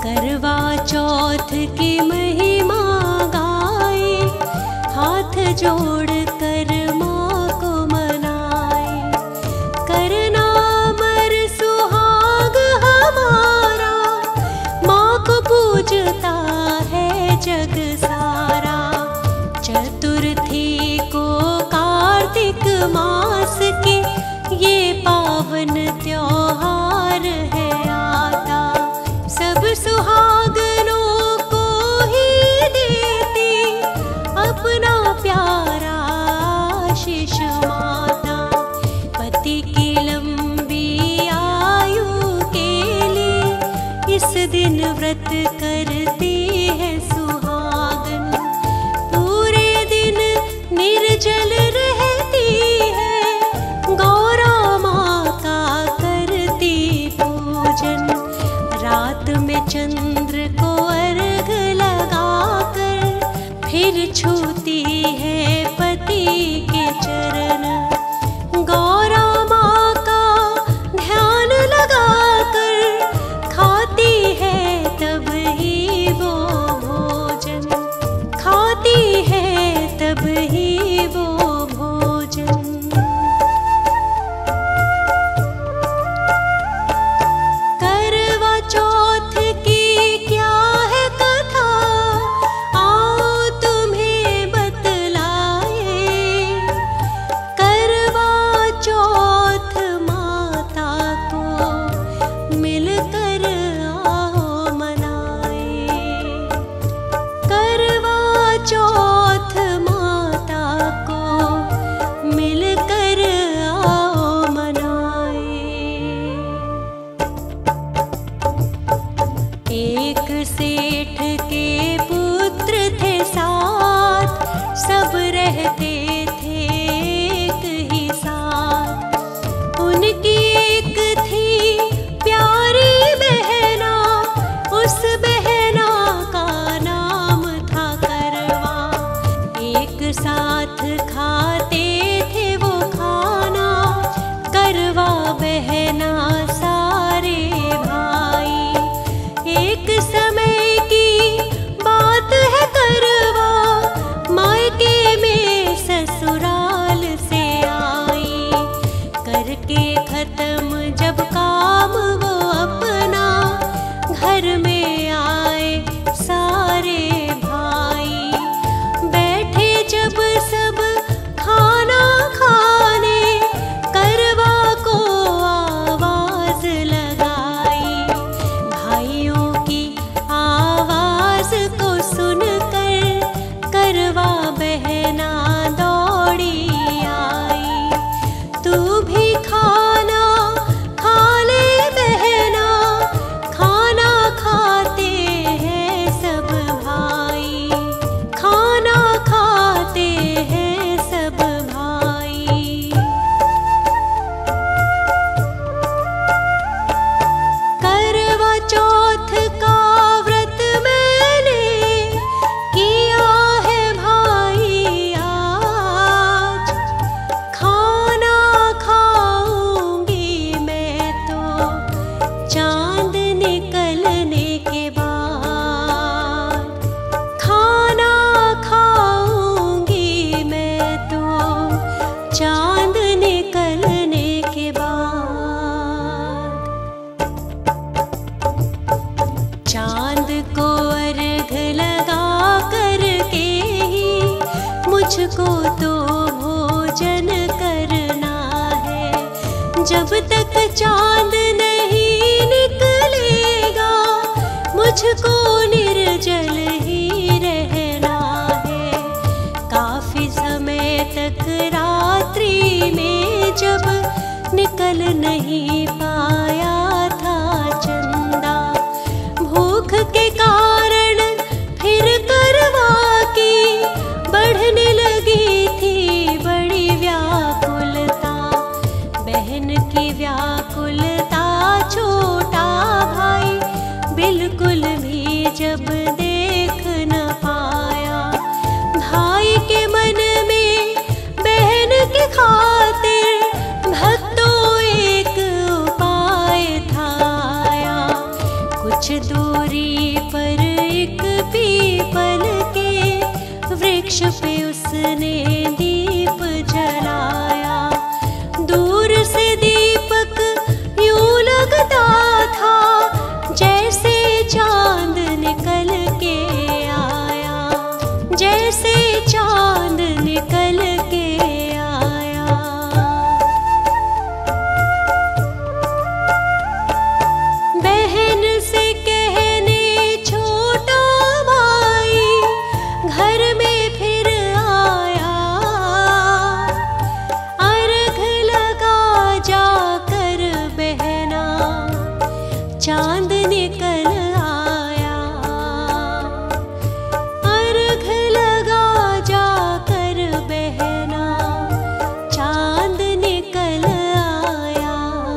करवा चौथ की महिमा गाए, हाथ जोड़ कर माँ को मनाए। करना अमर सुहाग हमारा, माँ को पूजता है जग सारा। चतुर्थी को कार्तिक मास के ये पावन त्योहार है आता। सब सुहागनों को ही देती अपना प्यारा आशीष माता। पति की लंबी आयु के लिए इस दिन व्रत करती है सुहागन। पूरे दिन निर्जल रहती है, गौरा माँ का करती पूजन। रात में चंद्र को अर्घ लगाकर फिर छूती है पति के चरण। गौरा माँ का ध्यान लगाकर खाती है तब ही वो भोजन, खाती है तब ही वो भोजन। करवा चौथ की क्या है कथा, आओ तुम्हें बतलाए। करवा चौथ माता को मिलकर आओ मनाए। करवा चौथ माता को मिलकर आओ मनाए। एक सेठ के पुत्र थे साथ, सब रहते थे एक ही साथ। उनकी एक थी प्यारी बहना, उस बहना का नाम था करवा। एक साथ खाते थे वो खाना, करवा बहना सारे भाई। एक समय की बात है करवा, मायके में ससुराल से आई। करके खत्म जब काम वो अपना, घर में आए सारे भाई। बैठे जब सब खाना खाने, करवा को आवाज लगाई। भाइयों की आवाज को सुनकर करवा बहना दौड़ी आई। तू भी खाना खा ले बहना, खाना खाते हैं सब भाई, खाना खाते हैं सब भाई। करवा चौथ का व्रत मैंने किया है भाई आज। खाना खाऊंगी मैं तो चांद निकलने के बाद। खाना खाऊंगी मैं तो चांद निकलने के बाद। चांद को अर्घ लगा करके ही मुझको तो भोजन करना है। जब तक चांद नहीं निकलेगा, मुझको निर्जल ही रहना है। काफी समय तक रात्रि में जब निकल नहीं पाया था चंदा, भूख के कारण फिर करवा की बढ़ने लगी थी बड़ी व्याकुलता। बहन की व्याकुलता चांद निकल आया। अर्घ लगा जाकर बहना, चांद निकल आया।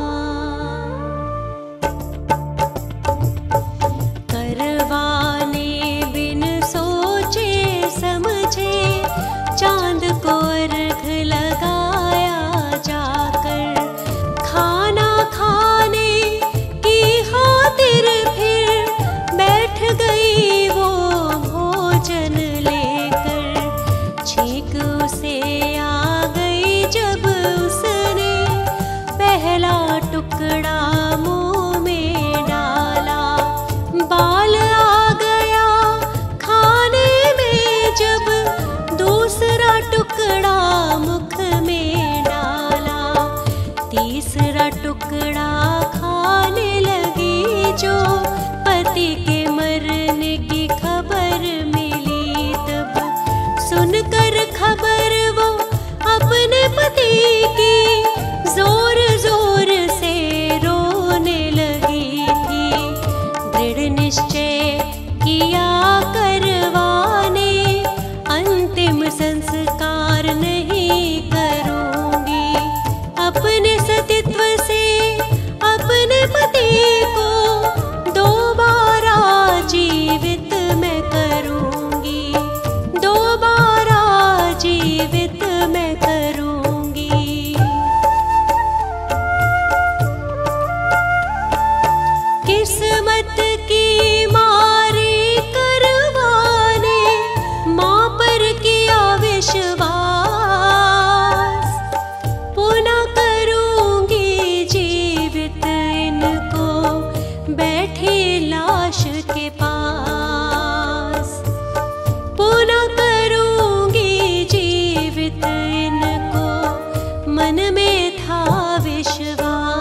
करवाने बिन सोचे समझे, चांद को अर्घ लगाया जाकर। खाना खाने की खातिर फिर बैठ गई वो भोजन लेकर। छींक उसे आ गई जब उसने पहला टुकड़ा मुंह में डाला। बाल आ गया खाने में जब दूसरा टुकड़ा मुख में डाला। तीसरा टुकड़ा खाने लगी जो पति के मरने की खबर मिली। तब सुनकर खबर वो अपने पति की जोर जोर से रोने लगी थी। दृढ़ निश्चय किया करवाने, अंतिम संस्कार नहीं करूंगी। अपने सतीत्व से अपने पति को दोबारा जीवित मैं करूंगी, दोबारा जीवित मैं करूंगी। किस्मत की मारी करवाने, माँ पर किया विश्वास। पुनः करूंगी जीवित इनको, बैठी लाश के पास। पुनः करूंगी जीवित इनको, मन में था विश्वास।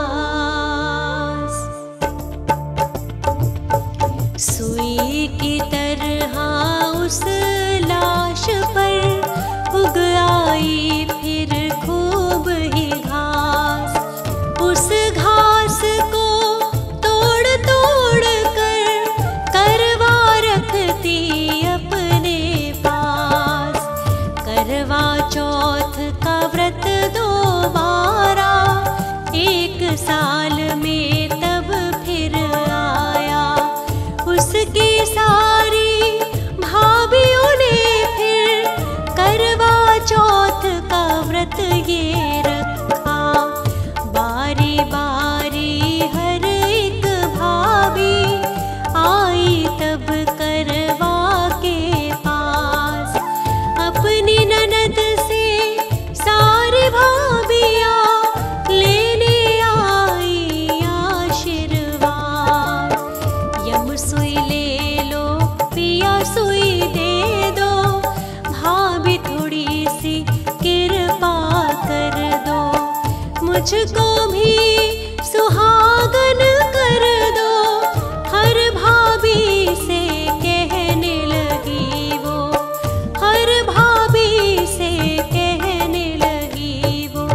सुई की तरह उस लाश पर उग आई फिर खूब ही घास। उस घास को तोड़ तोड़ कर करवा रखती अपने पास। करवा चौथ का व्रत दोबारा, एक साल में तब फिर आया। उसकी सारी भाभियों ने फिर करवा चौथ का व्रत ये रखा। बारी बारी हर एक भाभी आई तब करवा के पास। अपनी ननद से सारी भाभियाँ लेने आई आशीर्वाद। यम सुई ले लो पिया सुई दे दो, भाभी थोड़ी सी कृपा कर दो। मुझको भी सुहागन कर दो, हर भाभी से कहने लगी वो, हर भाभी से कहने लगी वो।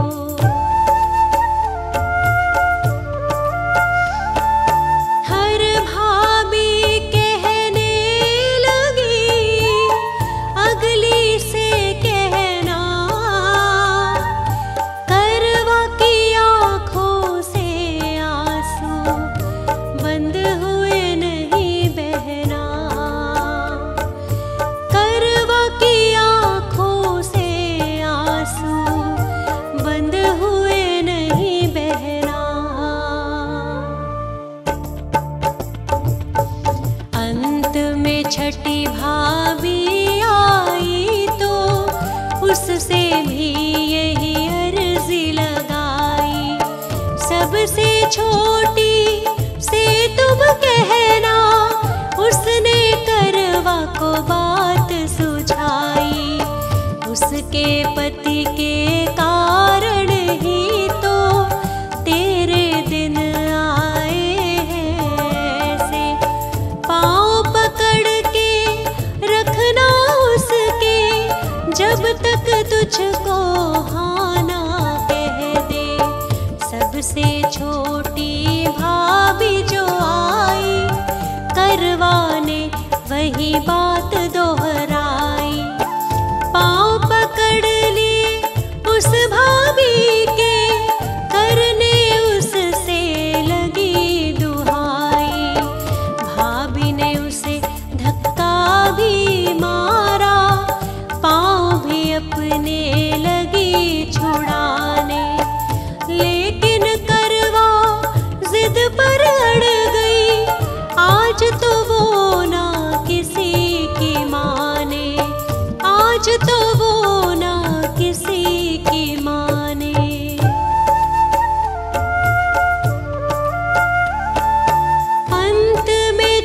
हर भाभी कहने लगी अगली से कहना, करवा की आँखों से आंसू बंद हुए नहीं बहना। करवा की आँखों से आंसू बंद हुए नहीं बहना। अंत में छठी भाभी आई तो उससे भी यही अर्जी लगाई। सबसे छोटी से तुम कहना, उसने करवा को बात सुझाई। उसके पति के कारण ही तो तेरे दिन आए हैं ऐसे। पाँव पकड़ के रखना उसके, जब तक तुझको हाँ ना कह दे। सबसे छोटी भाभी जो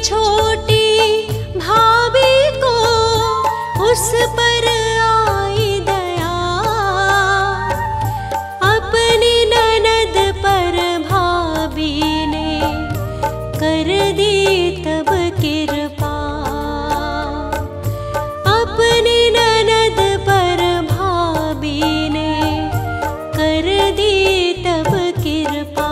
छोटी भाभी को उस पर आई दया, अपनी ननद पर भाभी ने कर दी तब कृपा, अपनी ननद पर भाभी ने कर दी तब कृपा।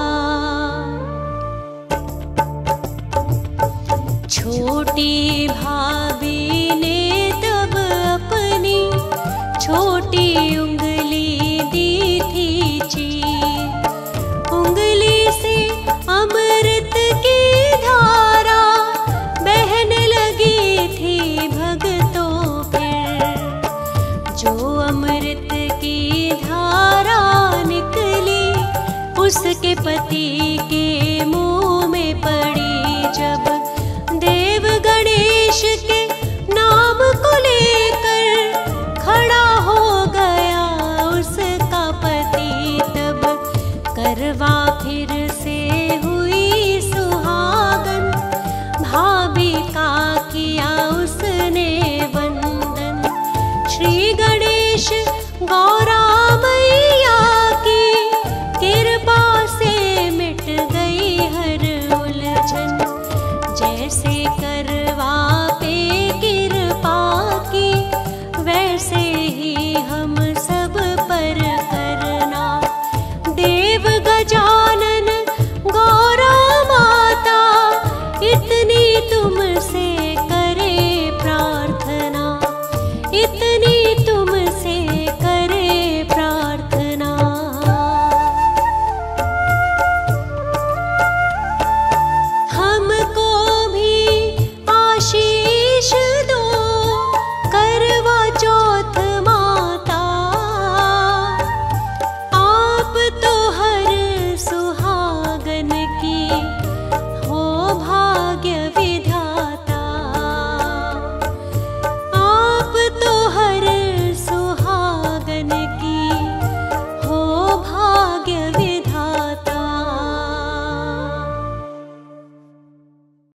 छोटी भाभी ने तब अपनी छोटी